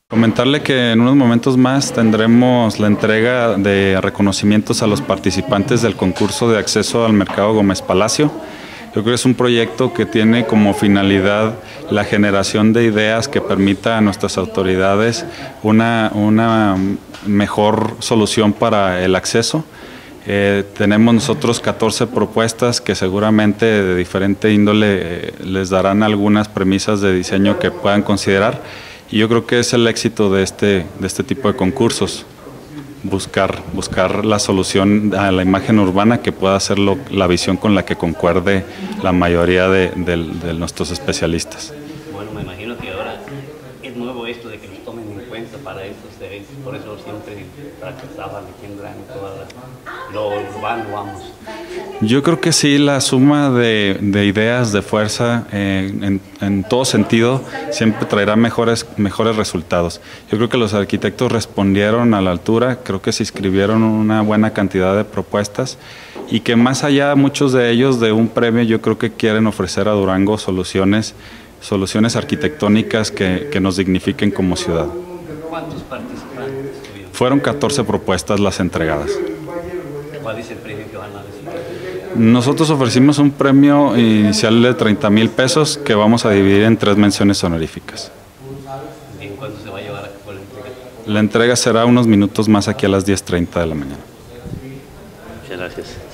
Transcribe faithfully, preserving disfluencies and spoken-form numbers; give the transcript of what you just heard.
Comentarle que en unos momentos más tendremos la entrega de reconocimientos a los participantes del concurso de acceso al mercado Gómez Palacio. Yo creo que es un proyecto que tiene como finalidad la generación de ideas que permita a nuestras autoridades una, una mejor solución para el acceso. Eh, tenemos nosotros catorce propuestas que seguramente de diferente índole eh, les darán algunas premisas de diseño que puedan considerar. Y yo creo que es el éxito de este, de este tipo de concursos, buscar, buscar la solución a la imagen urbana que pueda ser lo, la visión con la que concuerde la mayoría de, de, de nuestros especialistas. Bueno, me imagino que ahora es nuevo esto de que los tomen en cuenta para estos eventos, por eso siempre fracasaban aquí en Durango, toda la, lo urbano, vamos. Yo creo que sí, la suma de, de ideas, de fuerza, eh, en, en todo sentido, siempre traerá mejores, mejores resultados. Yo creo que los arquitectos respondieron a la altura, creo que se inscribieron una buena cantidad de propuestas y que más allá, muchos de ellos, de un premio, yo creo que quieren ofrecer a Durango soluciones, soluciones arquitectónicas que, que nos dignifiquen como ciudad. ¿Cuántos participantes tuvieron? Fueron catorce propuestas las entregadas. ¿Cuál es el premio que van a recibir? Nosotros ofrecimos un premio inicial de treinta mil pesos que vamos a dividir en tres menciones honoríficas. ¿Y en cuánto se va a llevar a cabo la entrega? La entrega será unos minutos más aquí a las diez treinta de la mañana. Muchas gracias.